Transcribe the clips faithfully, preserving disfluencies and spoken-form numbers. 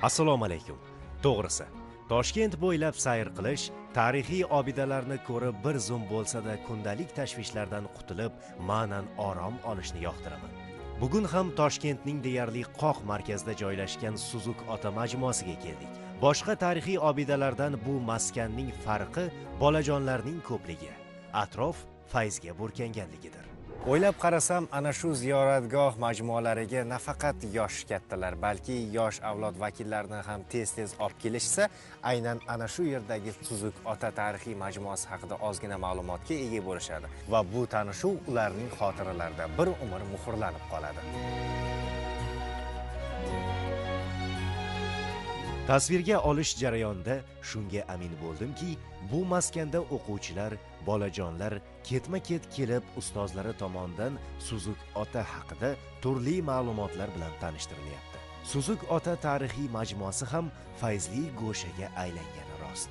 Assalomu alaykum. To'g'risi, Toshkent bo'ylab sayr qilish, tarixiy obidalarni ko'rib bir zum bo'lsa-da kundalik tashvishlardan qutulib, ma'nan orom olishni yoqtiraman. Bugun ham Toshkentning deyarli qoq markazida joylashgan Suzuk ota majmuasiga keldik. Boshqa tarixiy obidalardan bu maskanning farqi bolajonlarning ko'pligi, atrof fayzga burkanganligidir. O'ylab qarasam, ana shu ziyoratgoh majmualariga nafaqat yosh kattalar, balki yosh avlod vakillarini ham tez-tez olib kelishsa, aynan ana shu yerdagi Suzuk ota tarixiy majmuasi haqida ozgina ma'lumotga ega bo'lishadi va bu tanishuv ularning xotiralarida bir umr muhrlanib qoladi. Tasvirga olish jarayonida shunga amin bo'ldimki, bu maskanda o'quvchilar, bolajonlar ketma-ket kelib ustozlari tomonidan Suzuk ota haqida turli ma'lumotlar bilan tanishtirilyapti. Suzuk ota tarixiy majmuasi ham fayzli go'shaga aylangani rost.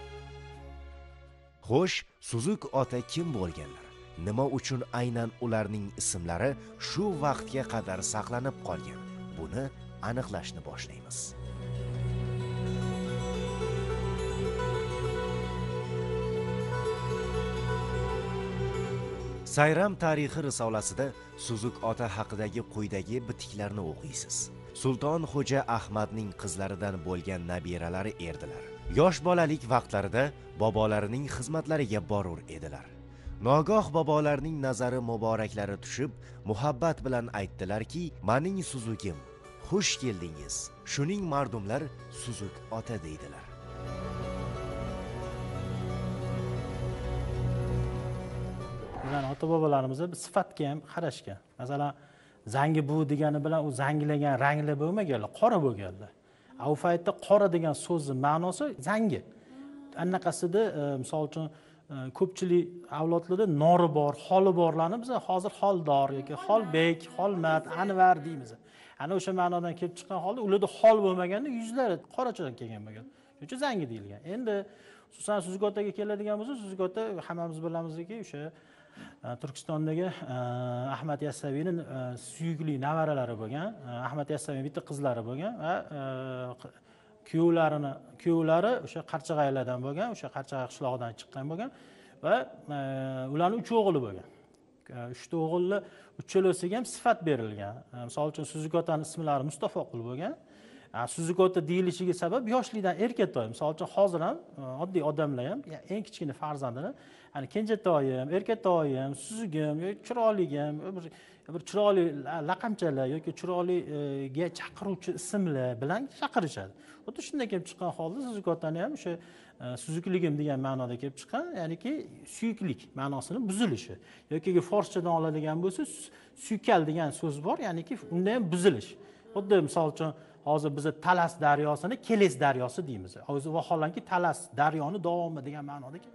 Xo'sh, Suzuk ota kim bo'lganlar? Nima uchun aynan ularning ismlari shu vaqtga qadar saqlanib qolgan? Buni aniqlashni boshlaymiz. Sayram tarixi risolasida Suzuk ota haqidagi quyidagi bitiklarni o'qiysiz. Sulton Xo'ja Ahmadning qizlaridan bo'lgan nabiralari erdilar. Yosh bolalik vaqtlarida bobolarining xizmatlariga borur edilar. Nogoh bobolarining nazari muboraklari tushib, muhabbat bilan aytdilarki, "Mening Suzugim, xush keldingiz." Shuning mardumlar Suzuk ota deydilar. Yani ota bobolarimiz bir sifatga ham qarashgan. Masalan, zangi bu degani bilan u zangilagan rangli bo'lmaganlar, qora bo'lganlar. U paytda qora degan so'zning ma'nosi zangi. Annaqasida, misol uchun, ko'pchilik avlodlarda nori bor, holi borlarni biz hozir holdor yoki holbek, holmat, anvar deymiz. Ana o'sha ma'nodan kelib chiqqan holda ularda hol bo'lmaganda yuzlari qorachadan kelgan bo'lgan. Shuning uchun zangi deyilgan. Endi xususan Suzuk otaga keladigan bo'lsa, Suzuk ota hammamiz bilamizki, o'sha Turkistondagi Ahmad Yassaviyning suyukli nevaralari bo'lgan, Ahmad Yassaviyning bitta qizlari bo'lgan va kuyovlarini, kuyovlari o'sha Qarchag'aylardan bo'lgan, o'sha Qarchag'ay qishlog'idan chiqqan bo'lgan va ularning uch o'g'li bo'lgan. uchta o'g'ilni uchalasiga ham sifat berilgan. Misol uchun Suzuk otaning ismlari Mustafaqul bo'lgan. Suzuk ota deyilishiga sabab yoshlikdan erkatoy. Misol uchun hozir ham oddiy odamlar ham eng kichkina farzandini, hani kenjatoyim, erkatoyim, Suzugim yoki chiroyligim, bir bir chiroyli laqamchalar yoki chiroyliga chaqiruvchi ismlar bilan chaqirishadi. Xuddi shunday kelib chiqqan holda Suzuk otani ham o'sha suzukligim degan ma'noda kelib chiqqan, ya'niki suyuklik ma'nosini buzilishi yoki forschadan oladigan bo'lsa, suykal degan so'z bor, ya'niki unda ham buzilish. Xuddi misol uchun hozir biz Talas daryosini Keles daryosi deymiz. O'zi vaholanki Talas daryoni davomi degan ma'noda ketgan.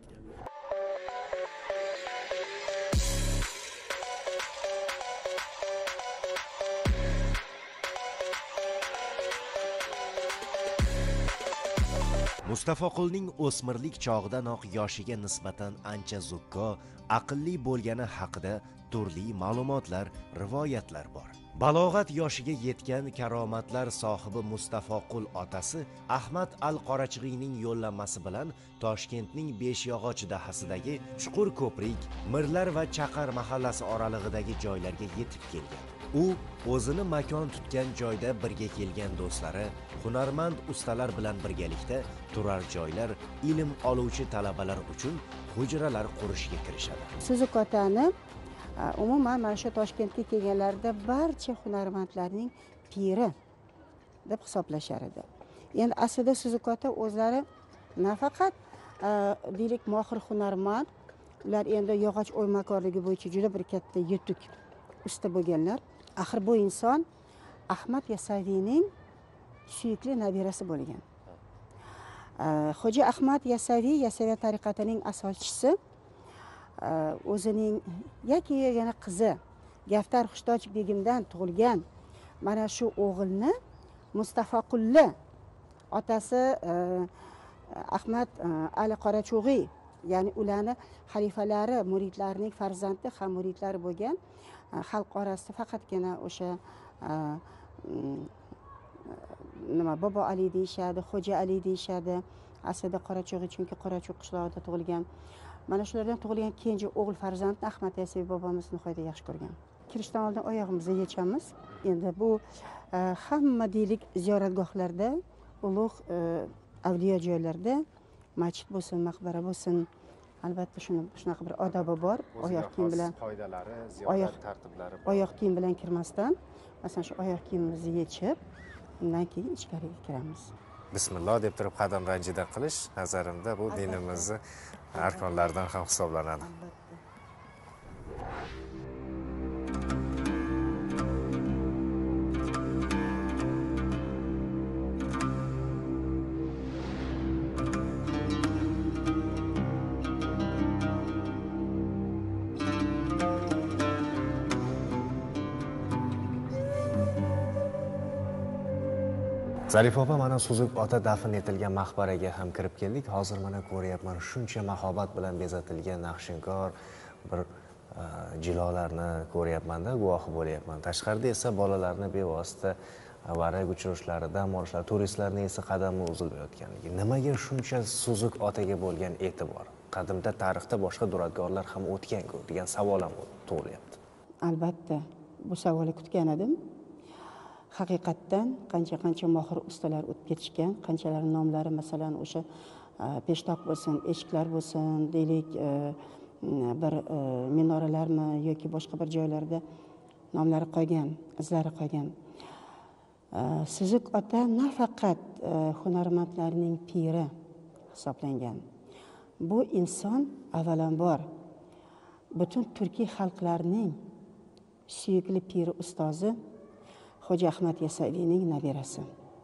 Mustafaqulning o'smirlik chog'idanoq yoshiga nisbatan ancha zukko, aqlli bo'lgani haqida turli ma'lumotlar, rivoyatlar bor. Balog'at yoshiga yetgan karomatlar sohibi Mustafaqul otasi Ahmad al-Qorachig'iyning yo'llanmasi bilan Toshkentning Beshyog'och dahasidagi chuqur ko'prik, Mirlar va Chaqar mahallasi oralig'idagi joylarga yetib kelgan. U o'zini makon tutgan joyda birga kelgan do'stlari, hunarmand ustalar bilan birgalikda turar joylar, ilm oluvchi talabalar uchun hujralar qurishga kirishadi. Suzuk otani umuman mana shu Toshkentga kelganlarda barcha hunarmandlarning piri deb hisoblashar edi. Endi aslida Suzuk ota o'zlari nafaqat deylik mohir hunarmand, ular endi yog'och o'ymakorligi bo'yicha juda bir katta yutuq usta bo'lganlar. Axir bu inson Ahmad Yassaviyning suyukli nabirasi bo'lgan. Xo'ja Ahmad Yassaviy Yassaviy tariqatining asoschisi, o'zining yoki yana qizi Gaftar Xushtoj begimdan tug'ilgan mana shu o'g'ilni Mustafaqulli otasi Ahmad Ali Qorachug'iy, ya'ni ularni xalifalari, muridlarining farzandi ham muridlari bo'lgan. Xalq orasida faqatgina o'sha nima bobo Ali deyishadi, xo'ja Ali deyishadi. Aslida Qorachug'i, chunki Qoracho'q qishlog'ida tug'ilgan. Mana shulardan tug'ilgan keyingi o'g'il farzandni Ahmad Yasaviy bobomiz nihoyatda yaxshi ko'rgan. Kirishdan oldin oyog'imizni yechamiz. Endi bu hamma deylik ziyoratgohlarda, ulug' avliyo joylarda, masjid bo'lsin, maqbara bo'lsin, albatta shuni shunaqa bir odobi bor. Oyoq kiyim bilan qoidalari, ziyorat tartiblari bor. Oyoq kiyim bilan kirmasdan, masalan shu oyoq kiyimimizni yechib, undan keyin ichkariga kiramiz. Bismillah deb turib qadam ranjida qilish nazarimda bu dinimizning arkonlaridan ham hisoblanadi. Zarif opa, mana Suzuk ota dafn etilgan maqbaraga ham kirib keldik. Hozir mana ko'ryapman, shuncha mahobat bilan bezatilgan naqshinkor bir jilolarni ko'ryapman-da, guvohi bo'lyapman. Tashqarida esa bolalarni bevosita varrak uchirishlari, dam olishlari, turistlarning esa qadami uzilayotganligi. Nimaga shuncha Suzuk otaga bo'lgan e'tibor? Qadimda tarixda boshqa duradgorlar ham o'tgan-ku degan savol ham tug'ilyapti. Albatta, bu savolni kutgan edim. Haqiqatdan qancha-qancha mohir ustalar o'tib ketishgan, qanchalar nomlari masalan o'sha peshtoq bo'lsin, eshiklar bo'lsin, deylik bir minoralarmi yoki boshqa bir joylarda nomlari qolgan, izlari qolgan. Suzuk ota nafaqat hunarmandlarning piri hisoblangan. Bu inson avvalambor butun turkiy xalqlarning suyukli piri ustozi Xo'ja Ahmad Yasaviyning nabirasi.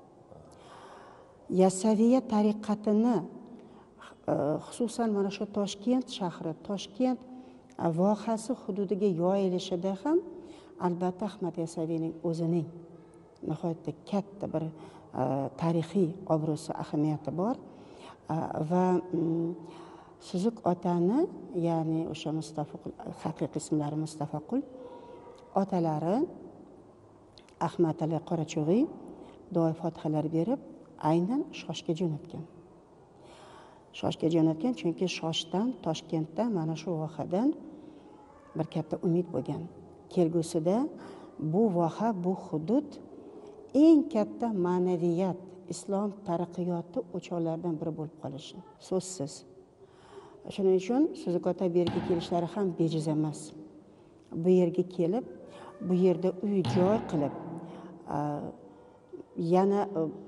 Yasaviya tariqatini xususan mana shu Toshkent shahri, Toshkent vohasi hududiga yoyilishida ham albatta Ahmad Yasaviyning o'zining nihoyatda katta bir tarixiy obro'si, ahamiyati bor va Suzuk otani, ya'ni o'sha Mustafaqul, haqiqiy ismlari Mustafaqul, otalari Ahmad Ali Qorachug'iy duo fotihalar berib, aynan Shoshga jo'natgan. Shoshga jo'natgan, chunki Shoshdan, Toshkentdan, mana shu vohadan bir katta umid bo'lgan. Kelgusida bu voha, bu hudud eng katta ma'naviyat, islom taraqqiyoti o'choqlaridan biri bo'lib qolishi so'zsiz. Shuning uchun Suzuk ota bu yerga kelishlari ham bejiz emas. Bu yerga kelib, bu yerda uy joy qilib, yana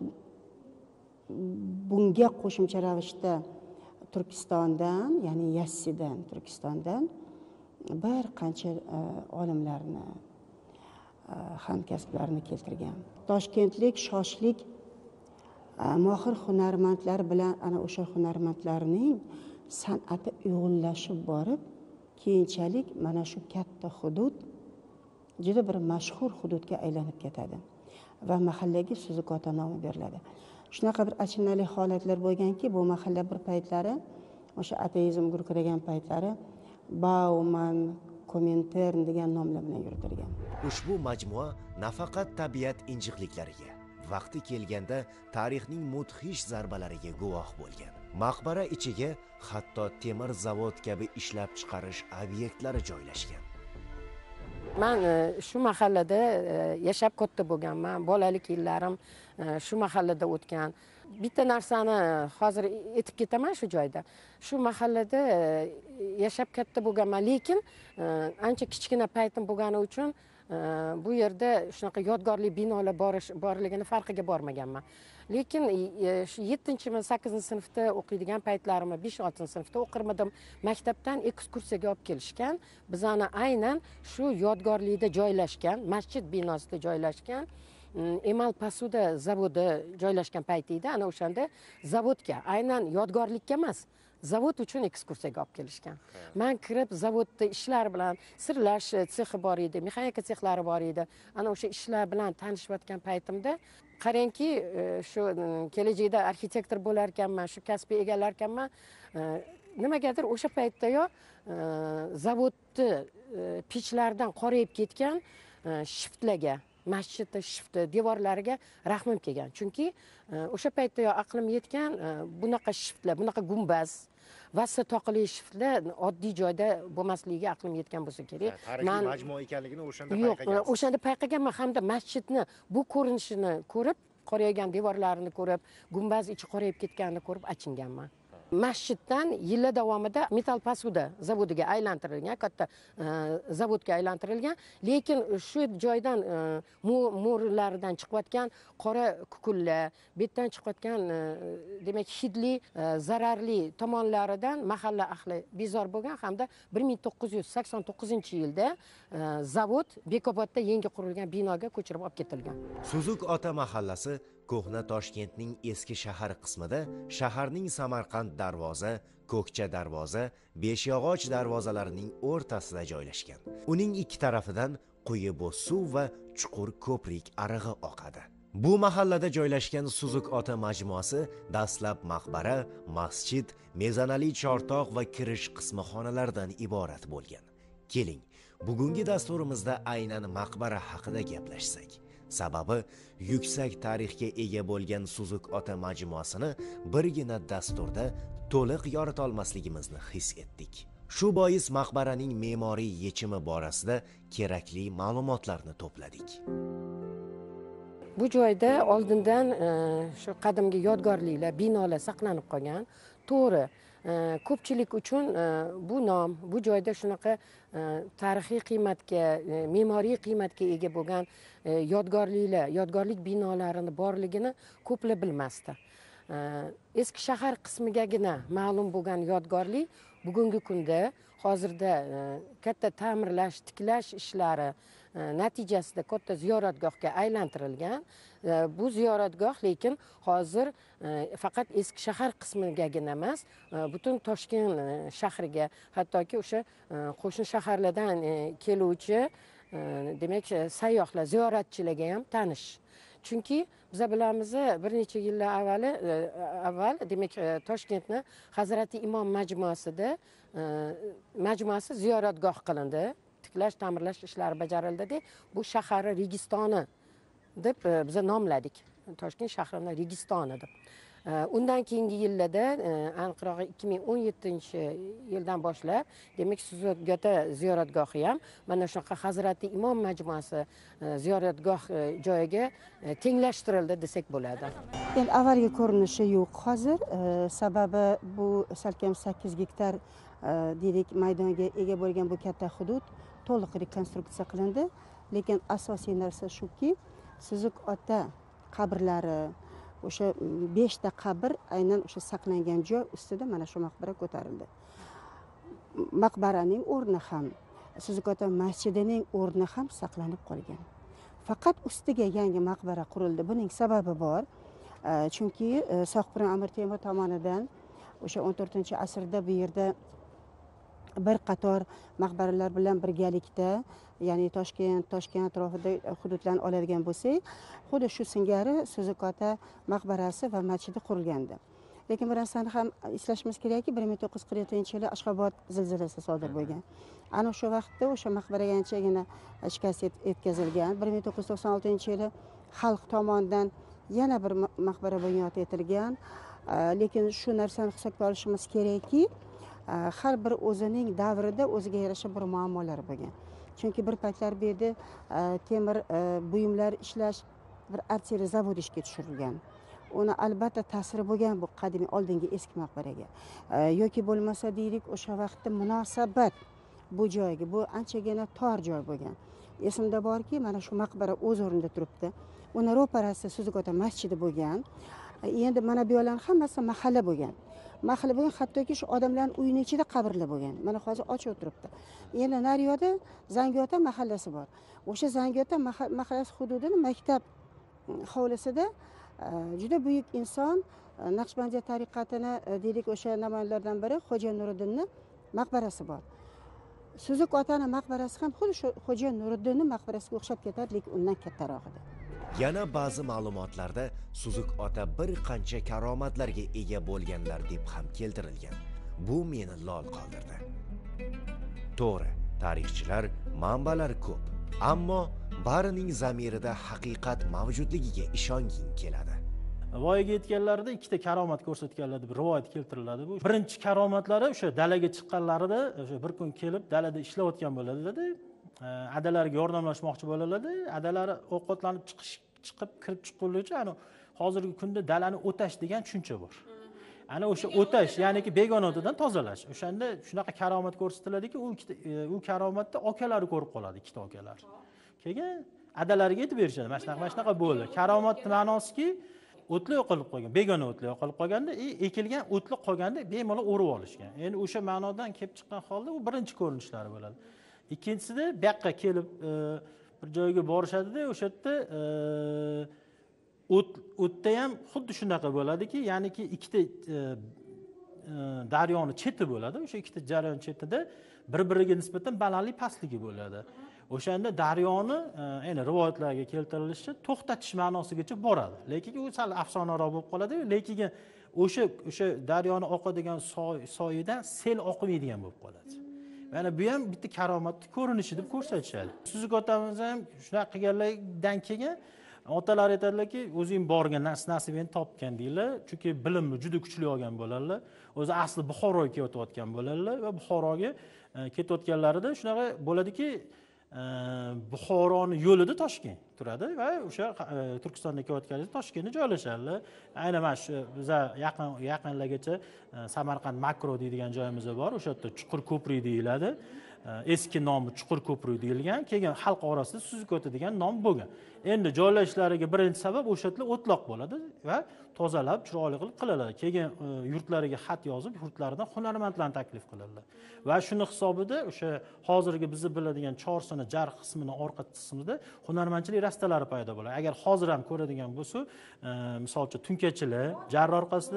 bunga qo'shimcha ravishda Turkistondan, ya'ni Yassidan, Turkistondan bir qancha olimlarni, hamkasblarni keltirgan. Toshkentlik, shoshlik mohir hunarmandlar bilan ana o'sha hunarmandlarning san'ati uyg'unlashib borib, keyinchalik mana shu katta hudud juda bir mashhur hududga aylanib ketadi va mahallaga Suzuk ota nomi beriladi. Shunaqa bir achinarli holatlar bo'lganki, bu mahalla bir paytlari o'sha ateizm gurkiragan paytlari Bauman, Komintern degan nomlar bilan yuritilgan. Ushbu majmua nafaqat tabiat injiqliklariga, vaqti kelganda tarixning mudhish zarbalariga guvoh bo'lgan. Maqbara ichiga hatto temir zavod kabi ishlab chiqarish obyektlari joylashgan. Men shu mahallada yashab katta bo'lganman. Bolalik yillarim shu mahallada o'tgan. Bitta narsani hozir aytib ketaman shu joyda. Shu mahallada yashab katta bo'lganman, lekin ancha kichkina paytim bo'lgani uchun bu yerda shunaqa yodgorli binolar borligini farqiga bormaganman. Lekin yettinchi sakkizinchi sinfda o'qiydigan paytlarimda besh oltinchi sinfda o'qirmidim. Maktabdan ekskursiyaga olib kelishgan. Bizani aynan shu yodgorlikda joylashgan, masjid binosida joylashgan emal posuda zavodi joylashgan payti edi. Ana o'shanda zavodga, aynan yodgorlikka emas, zavod uchun ekskursiyaga olib kelishgan. Men kirib zavodda ishlar bilan sirlash sexi bor edi, mexanika sexlari bor edi. Ana o'sha ishlar bilan tanishayotgan paytimda qarangki, shu kelajakda arxitektor bo'lar ekanman, shu kasbni egallar ekanman. Nimagadir o'sha paytda-yo zavodni pechlaridan qorayib ketgan shiftlarga masjidni shifti devorlariga rahmim kelgan, chunki o'sha paytda yo aqlim yetgan bunaqa shiftlar, bunaqa gumbaz va toqili shiftlar oddiy joyda bo'lmasligiga aqlim yetgan bo'lsa kerak. Tarixiy majmua ekanligini o'shanda yo'q, payqagansiz. o'shanda payqaganman hamda masjidni bu ko'rinishini ko'rib, qoraygan devorlarini ko'rib, gumbaz ichi qorayib ketganini ko'rib achinganman. Masjiddan yillar davomida metall posuda zavodiga aylantirilgan, katta zavodga aylantirilgan, lekin shu joydan mo'rlaridan chiqayotgan qora kukunlar, betdan chiqayotgan demak hidli, zararli tomonlaridan mahalla ahli bezor bo'lgan hamda bir ming to'qqiz yuz sakson to'qqizinchi yilda zavod Bekobodda yangi qurilgan binoga ko'chirib olib ketilgan. Suzuk ota mahallasi Ko'hna Toshkentning eski shahar qismida shaharning Samarqand darvoza, Ko'kcha darvoza, Beshyog'och darvozalarining o'rtasida joylashgan. Uning ikki tarafidan quyi bo'z suv va chuqur ko'prik arig'i oqadi. Bu mahallada joylashgan Suzuk ota majmuasi dastlab maqbara, masjid, mezanali chortoq va kirish qismi xonalardan iborat bo'lgan. Keling, bugungi dasturimizda aynan maqbara haqida gaplashsak. Sababi yuksak tarixga ega bo'lgan Suzuk ota majmuasini birgina dasturda to'liq yorita olmasligimizni his etdik. Shu bois maqbaraning me'moriy yechimi borasida kerakli ma'lumotlarni to'pladik. Bu joyda oldindan shu qadimgi yodgorliklar, binolar saqlanib qolgan. To'g'ri, ko'pchilik uchun bu nom, bu joyda shunaqa tarixiy qiymatga, me'moriy qiymatga ega bo'lgan yodgorliklar, yodgorlik binolarini borligini ko'plar bilmasdi. Eski shahar qismigagina ma'lum bo'lgan yodgorlik bugungi kunda hozirda katta ta'mirlash, tiklash ishlari natijasida katta ziyoratgohga aylantirilgan. Bu ziyoratgoh lekin hozir faqat eski shahar qismigagina emas, butun Toshkent shahriga, hattoki o'sha qo'shni shaharlardan keluvchi demak sayyohlar, ziyoratchilarga ham tanish. Chunki biz bilamiz, bir necha yillar avvali avval demak Toshkentni Hazrati Imom majmuasida majmuasi ziyoratgoh qilindi. Tiklash, ta'mirlash ishlari bajarildi. Bu shahar Registoni deb biz nomladik. Toshkent shahrini Registoni deb. Undan keyingi yillarda aniqrog'i ikki ming o'n yettinchi yildan boshlab demak Suzuk ota ziyoratgohi ham mana shunaqa Hazrati Imom majmuasi ziyoratgoh joyiga tenglashtirildi desak bo'ladi. Endi avvalgi ko'rinishi yo'q hozir, sababi bu salkam sakkiz gektar deylik maydonga ega bo'lgan bu katta hudud to'liq rekonstruksiya qilindi, lekin asosiy narsa shuki, Suzuk ota qabrlari, o'sha beshta qabr aynan o'sha saqlangan joy ustida mana shu maqbara ko'tarildi. Maqbaraning o'rni ham, Suzuk ota masjidining o'rni ham saqlanib qolgan. Faqat ustiga yangi maqbara qurildi. Buning sababi bor. Chunki Sohibqiron Amir Temur tomonidan o'sha o'n to'rtinchi asrda bu yerda bir qator maqbaralar bilan birgalikda, ya'ni Toshkent, Toshkent atrofida hududlarni oladigan bo'lsak, xuddi shu singari Suzuk ota maqbarasi va masjidi qurilgandi. Lekin bir narsani ham eslashimiz kerakki, bir ming to'qqiz yuz qirq yettinchi yili Ashxobod zilzilasi sodir bo'lgan. Ana o'sha vaqtda o'sha maqbaraga anchagina shikast yetkazilgan. bir ming to'qqiz yuz to'qson oltinchi yili xalq tomonidan yana bir maqbara bunyod etilgan. Lekin shu narsani hisobga olishimiz kerakki, har bir o'zining davrida o'ziga yarasha bir muammolar bo'lgan. Chunki bir paytlar bu yerda temir buyumlar ishlash bir artilleriya zavodi ishga tushirilgan. Uni albatta ta'siri bo'lgan bu qadimiy oldingi eski maqbaraga. Yoki bo'lmasa deylik, o'sha vaqtda munosabat bu joyga, bu anchagina tor joy bo'lgan. Esimda borki, mana shu maqbara o'z o'rnida turibdi. Uni ro'parasi Suzuk ota masjidi bo'lgan. Endi mana bu yo'llar hammasi mahalla bo'lgan. Mahalla bo'lgan, hattoki shu odamlarning uyining ichida qabrlar bo'lgan. Mana hozir ochiq o'tiribdi. Endi nariyoqda Zangiota mahallasi bor. O'sha Zangiota mahallasi hududini maktab hovlisida juda buyuk inson, Naqshbandiya tariqatini deylik o'sha namoyandlardan biri Xo'ja Nuriddinning maqbarasi bor. Suzuk otaning maqbarasi ham xuddi shu Xo'ja Nuriddinning maqbarasiga o'xshab ketadi, lekin undan kattaroq edi. Yana ba'zi ma'lumotlarda Suzuk ota bir qancha karomatlarga ega bo'lganlar deb ham keltirilgan. Bu meni lol qoldirdi. To'g'ri, tarixchilar, manbalar ko'p, ammo barining zamirida haqiqat mavjudligiga ishonging keladi. Voyaga yetganlarida ikkita karomat ko'rsatganlar deb rivoyat keltiriladi. Bu birinchi karomatlari o'sha dalaga chiqqanlarida o'sha bir kun kelib dalada ishlayotgan bo'ladilar-da, adalariga yordamlashmoqchi bo'ladilar. Adalari ovqatlanib chiqish chiqib kirib chiqquncha ana hozirgi kunda dalani o'tash degan tushuncha bor. Ana o'sha o'tash, ya'niki begonadan tozalash. O'shanda shunaqa karomat ko'rsatiladiki, u u karomatda okalari ko'rib qoladi, ikkita okalar. Keyin adalariga aytib berishadi, mana shunaqa, mana shunaqa bo'ldi. Karomatning ma'nosiki, o'tli yo'qolib qolgan, begona o'tli yo'qolib qolganda, ekilgan o'tli qolganda bemalol o'rib olishgan. Endi o'sha ma'nodan kelib chiqqan holda u birinchi ko'rinishlari bo'ladi. Ikkinchisida bu yoqqa kelib bir joyga borishadi-da, o'sha yerda o't o'tda ham xuddi shunaqa bo'ladiki, ya'niki ikkita daryoni cheti bo'ladi. O'sha ikkita jarayon chetida bir-biriga nisbatan balandlik pastligi bo'ladi. O'shanda daryoni, ya'ni rivoyatlarga keltirilishicha to'xtatish ma'nosigacha boradi. Lekin u sal afsonaroq bo'lib qoladi, lekin o'sha o'sha daryoni oqadigan soyidan sel oqmaydigan bo'lib qoladi. Mana bu ham bitta karomatning ko'rinishi deb ko'rsatishadi. Suzuk otamiz ham shunaqa qilganlardan keyin otalar aytadilarki, o'zing borgan nasibini topgan deylar, chunki bilimni juda kuchli olgan bo'ladilar. O'zi asli Buxoroga ketayotgan bo'ladilar va Buxoroga ketayotganlarida shunaqa bo'ladiki, Buxoroning yo'lida Toshkent turadi va o'sha Turkistonga ketayotganida Toshkentga joylashadilar. Aynan mana shu biza yaqin yaqinlargacha Samarqand Makro deydigan joyimiz bor. O'sha yerda Chuqur ko'prik deyiladi. Eski nomi Chuqur ko'prik deyilgan. Keyin xalq orasida Suzuk o'ti degan nom bo'lgan. Endi joylashishlariga birinchi sabab o'sha yerda o'tloq bo'ladi va tozalab, chiroyli qilib qiladi. Keyin yurtlariga xat yozib, yurtlaridan hunarmandlarni taklif qiladilar. Va shuni hisobida o'sha hozirgi bizni biladigan Chorsini jar qismini orqa qismida hunarmandchilik rastalari paydo bo'ladi. Agar hozir ham ko'radigan bo'lsa, misol uchun tunkachilar jar orqasida,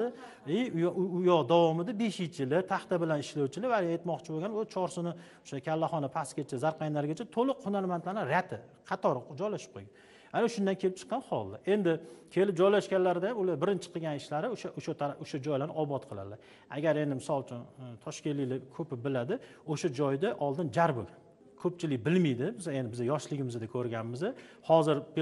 u yoq davomida beshichilar, taxta bilan ishlovchilar va aytmoqchi bo'lgan u Chorsini o'sha kallaxona pastgacha, zarqaynlargacha to'liq hunarmandlarning rati qatori joylashib qo'ygan. Ana shundan kelib chiqqan holda. Endi kelib joylashganlarida ular birinchi qilgan ishlari o'sha o'sha o'sha joylarni obod qiladilar. Agar endi misol uchun Toshkentliklar ko'pi biladi, o'sha joyda oldin jar bo'lgan. Ko'pchilik bilmaydi. Biz endi biz yoshligimizda ko'rganmiz. Hozir bu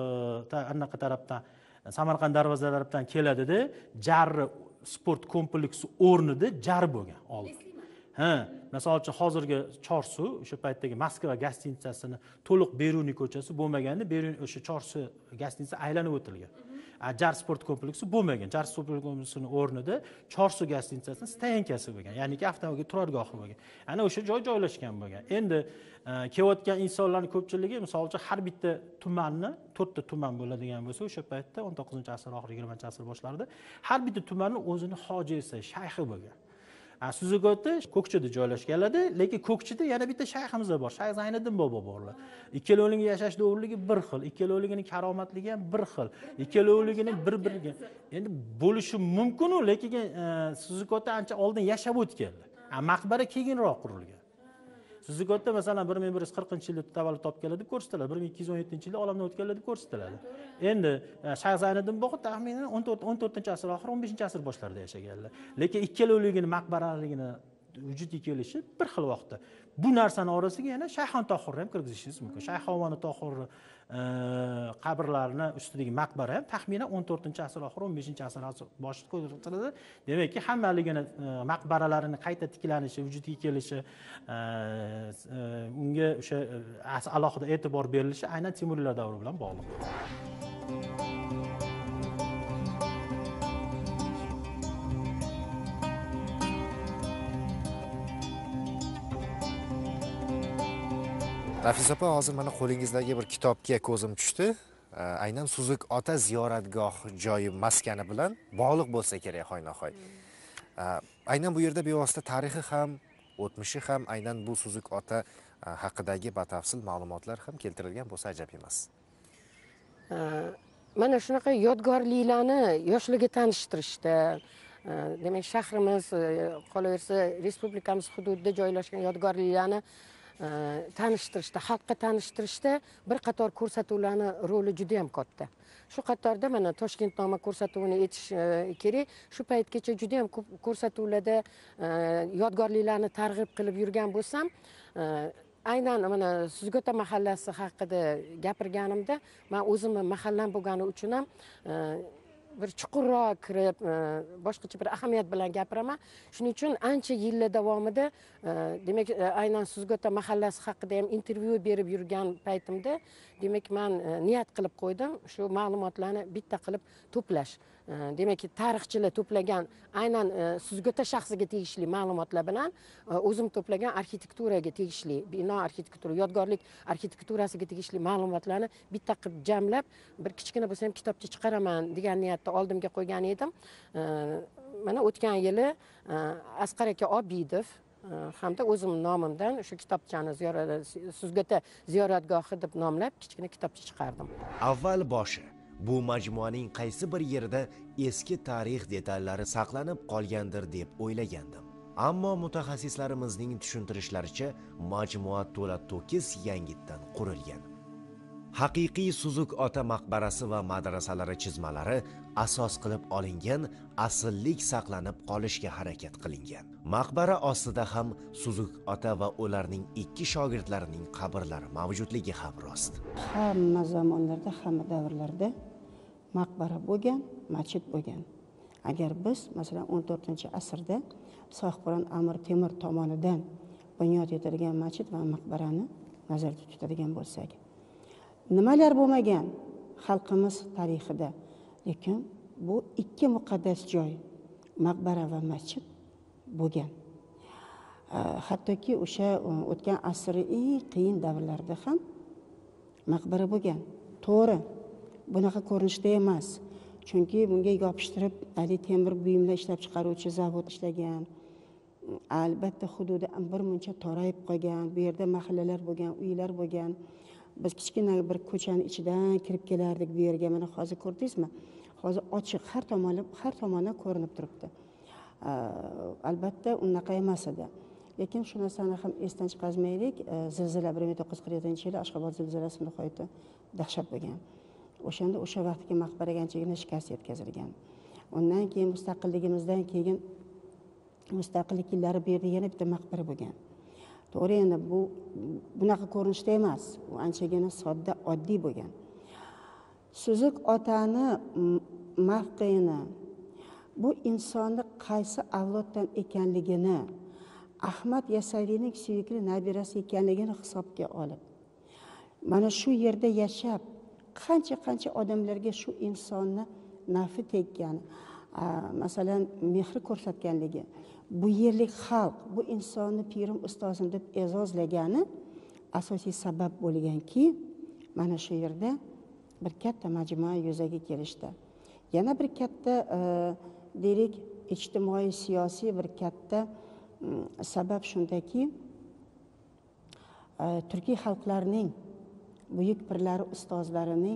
anaqa tarafdan Samarqand darvoza tarafdan keladida, jarri sport kompleksi o'rnida jar bo'lgan oldin. Ha, masalan uchun hozirgi Chorsu o'sha paytdagi Moskva gostinitsasini to'liq Beruniy ko'chasi bo'lmaganda, Beruniy o'sha Chorsu gostinitsa aylanib o'tilgan. Jar sport kompleksi bo'lmagan. Jar sport kompleksining o'rnida Chorsu gostinitsasining stayankasi bo'lgan, ya'niki avtomobil turargohi bo'lgan. Ana o'sha joy joylashgan bo'lgan. Endi kelayotgan insonlarning ko'pchiligi, misol uchun har bitta tumanni, to'rtta tuman bo'ladigan bo'lsa, o'sha paytda o'n to'qqizinchi asr oxiri, yigirmanchi asr boshlarida har bitta tumanning o'zini hojisi, shayxi bo'lgan. Suzuk o'ti Ko'kchida joylashganlarda, lekin Ko'kchida yana bitta shayximiz bor, Shayx Zayniddin bobo borlar. Ikkalovining yashash davrligi bir xil, ikkalovining karomatligi ham bir xil, ikkalovining bir-biriga. Endi bo'lishi mumkin-u, lekin Suzuk o'ti ancha oldin yashab o'tganlar. Maqbara keyinroq qurilgan. Suzuk o'ti masalan bir ming bir yuz qirqinchi yilda tavallud topganlar deb ko'rsatiladi, bir ming ikki yuz o'n yettinchi yilda olamdan o'tganlar deb ko'rsatiladi. Endi Shayx Zayniddin bobo taxminan o'n to'rt o'n to'rtinchi asr oxiri, o'n beshinchi asr boshlarida yashaganlar. Lekin ikkalovining maqbaraligini vujudga kelishi bir xil vaqtda. Bu narsani orasiga yana Shayxon Tohirni ham kirgizishingiz mumkin. Shayxon Tohir qabrlarini ustidagi maqbara ham taxminan o'n to'rtinchi asr oxiri, o'n beshinchi asr boshida ko'rsatiladi. Demakki, hammaligini maqbaralarini qayta tiklanishi, vujudga kelishi, unga o'sha alohida e'tibor berilishi aynan Temuriylar davri bilan bog'liq. Nafis opa, hozir mana qo'lingizdagi bir kitobga ko'zim tushdi. Aynan Suzuk ota ziyoratgoh joyi maskani bilan bog'liq bo'lsa kerak hoynahoy. Aynan bu yerda bevosita tarixi ham, o'tmishi ham, aynan bu Suzuk ota haqidagi batafsil ma'lumotlar ham keltirilgan bo'lsa ajab emas. Mana shunaqa yodgorliklarni yoshlarga tanishtirishda, demak shahrimiz, qolaversa respublikamiz hududida joylashgan yodgorliklarni tanishtirishda, xalqqa tanishtirishda bir qator ko'rsatuvlarni roli juda ham katta. Shu qatorda mana Toshkentnoma ko'rsatuvini aytish kerak. Shu paytgacha juda ham ko'p ko'rsatuvlarda yodgorliklarni targ'ib qilib yurgan bo'lsam, aynan mana Suzgota mahallasi haqida gapirganimda, men o'zimni mahallam bo'lgani uchun ham bir chuqurroq kirib, boshqacha bir ahamiyat bilan gapiraman. Shuning uchun ancha yillar davomida, demak, aynan Suzgota mahallasi haqida ham intervyu berib yurgan paytimda, demak, men niyat qilib qo'ydim, shu ma'lumotlarni bitta qilib to'plash. Demak, tarixchilar to'plagan aynan Suzgota shaxsiga tegishli ma'lumotlar bilan o'zim to'plagan arxitekturaga tegishli, bino arxitektura, yodgorlik arxitekturasiga tegishli ma'lumotlarni bitta qilib jamlab, bir kichkina bo'lsa ham kitobcha chiqaraman degan niyatda oldimga qo'ygan edim. Mana o'tgan yili Asqar aka Obidov hamda o'zim nomimdan shu kitobchani Suzgota ziyoratgohi deb nomlab kichkina kitobcha chiqardim. Avval boshi bu majmuaning qaysi bir yerida eski tarix detallari saqlanib qolgandir deb o'ylagandim. Ammo mutaxassislarimizning tushuntirishlaricha majmua to'la to'kis yangitdan qurilgan. Haqiqiy Suzuk ota maqbarasi va madrasalari chizmalari asos qilib olingan, asllik saqlanib qolishga harakat qilingan. Maqbara ostida ham Suzuk ota va ularning ikki shogirdlarining qabrlari mavjudligi ham rost. Hamma zamonlarda, hamma davrlarda maqbara bo'lgan, masjid bo'lgan. Agar biz masalan o'n to'rtinchi asrda Sohibqiron Amir Temur tomonidan bunyod etilgan masjid va maqbarani nazarda tutadigan bo'lsak, nimalar bo'lmagan xalqimiz tarixida, lekin bu ikki muqaddas joy, maqbara va masjid bo'lgan. Hattoki o'sha o'tgan asrning eng qiyin davrlarida ham maqbara bo'lgan. To'g'ri, bunaqa ko'rinishda emas. Chunki bunga yopishtirib Ali temir buyumlar ishlab chiqaruvchi zavod ishlagan. Albatta hududi bir muncha torayib qolgan, bu yerda mahallalar bo'lgan, uylar bo'lgan. Biz kichkina bir ko'chaning ichidan kirib kelardik bu yerga. Mana hozir ko'rdingizmi? Hozir ochiq, har tomonlab, har tomondan ko'rinib turibdi. Albatta unaqa emas edi. Lekin shu narsani ham esdan chiqarmaylik. Zilzila bir ming to'qqiz yuz qirq yettinchi yil Ashxobod zilzilasi nihoyatda dahshat bo'lgan. O'shanda o'sha vaqtdagi maqbaraga anchagina shikast yetkazilgan. Undan keyin mustaqilligimizdan keyin mustaqillik yillari bu yerda yana bitta maqbara bo'lgan. To'g'ri, endi bu bunaqa ko'rinishda emas. U anchagina sodda, oddiy bo'lgan. Suzuk otani mavqeini, bu insonni qaysi avloddan ekanligini, Ahmad Yasaviyning suyukli nabirasi ekanligini hisobga olib, mana shu yerda yashab qancha-qancha odamlarga shu insonni nafi tekkan, masalan, mehr ko'rsatganligi, bu yerlik xalq, bu insonni pirim ustozim deb e'zozlagani asosiy sabab bo'lganki, mana shu yerda bir katta majmua yuzaga kelishdi. Yana bir katta deylik ijtimoiy siyosiy bir katta sabab shundaki, turkiy xalqlarning buyuk pirlari ustozlarining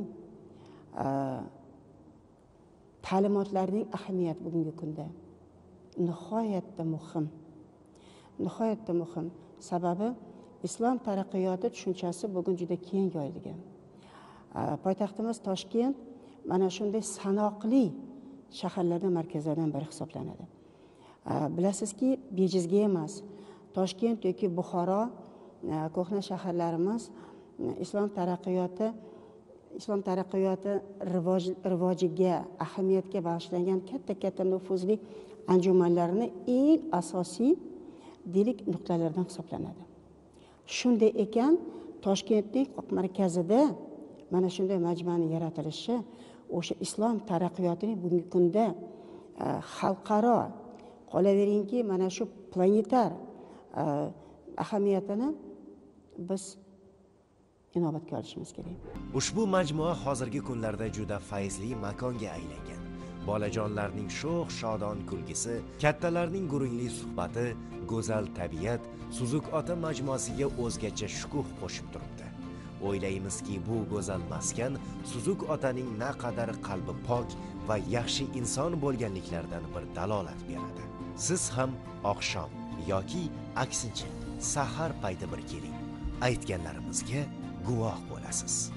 ta'limotlarining ahamiyati bugungi kunda nihoyatda muhim. Nihoyatda muhim. Sababi islom taraqqiyoti tushunchasi bugun juda keng yoyilgan. Poytaxtimiz Toshkent mana shunday sanoqli shaharlardan markazlardan biri hisoblanadi. Bilasizki, bejizga emas. Toshkent yoki Buxoro ko'hna shaharlarimiz islom taraqqiyoti islom taraqqiyoti rivoj rivojiga, ahamiyatga bag'ishlangan katta-katta nufuzli anjumanlarning eng asosiy deylik nuqtalaridan hisoblanadi. Shunday ekan, Toshkentning markazida mana shunday majmuaning yaratilishi o'sha islom taraqqiyotining bugungi kunda xalqaro, qolaveringki, mana shu planetar ahamiyatini biz inobatga olishimiz kerak. Ushbu majmua hozirgi kunlarda juda fayzli makonga aylangan. Bolajonlarning sho'x shodon kulgisi, kattalarning gurungli suhbati, go'zal tabiat Suzuk ota majmuasiga o'zgacha shukuh qo'shib turibdi. O'ylaymizki, bu go'zal maskan Suzuk otaning naqadar qalbi pok va yaxshi inson bo'lganliklaridan bir dalolat beradi. Siz ham oqshom yoki aksincha sahar payti bir keling, aytganlarimizga guvoh bo'lasiz.